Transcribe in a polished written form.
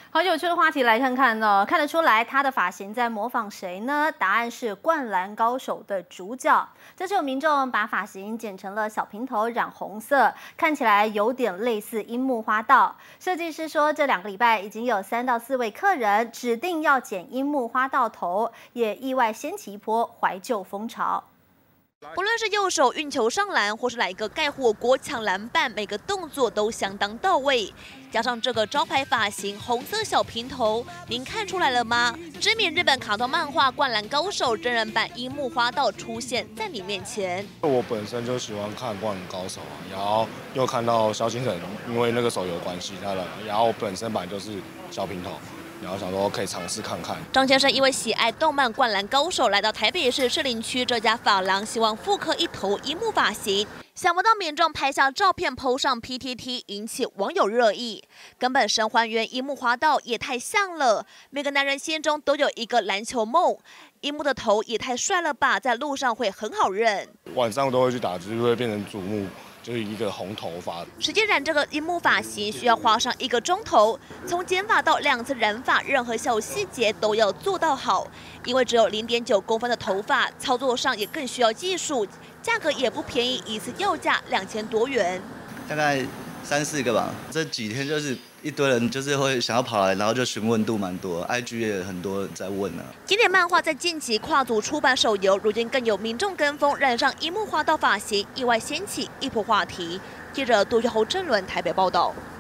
好有趣的话题来看看呢，看得出来他的发型在模仿谁呢？答案是《灌篮高手》的主角。这次有民众把发型剪成了小平头，染红色，看起来有点类似樱木花道。设计师说，这2个礼拜已经有3到4位客人指定要剪樱木花道头，也意外掀起一波怀旧风潮。 不论是右手运球上篮，或是来一个盖火锅抢篮板，每个动作都相当到位。加上这个招牌发型，红色小平头，您看出来了吗？知名日本卡通漫画《灌篮高手》真人版樱木花道出现在你面前。 我本身就喜欢看《灌篮高手》啊，然后又看到萧敬腾因为那个手游关系，然后我本身本来就是小平头。 然后想说可以尝试看看。 张先生因为喜爱动漫《灌篮高手》，来到台北市士林区这家发廊，希望复刻一头樱木发型。想不到民众拍下照片 PO 上 PTT， 引起网友热议。根本神还原樱木花道也太像了，每个男人心中都有一个篮球梦。樱木的头也太帅了吧，在路上会很好认。 晚上都会去打字，就会变成瞩目。 就是一个红头发， 实际染这个樱木发型需要花上1个钟头，从剪发到2次染发，任何小细节都要做到好。因为只有0.9公分的头发，操作上也更需要技术，价格也不便宜，一次要价2000多元。 大概3、4个吧。这几天就是一堆人就是会想要跑来，然后就询问度蛮多 ，IG 也很多人在问啊。 经典漫画在近期跨足出版手游，如今更有民众跟风染上樱木花道发型，意外掀起一波话题。记者杜玉侯正伦台北报道。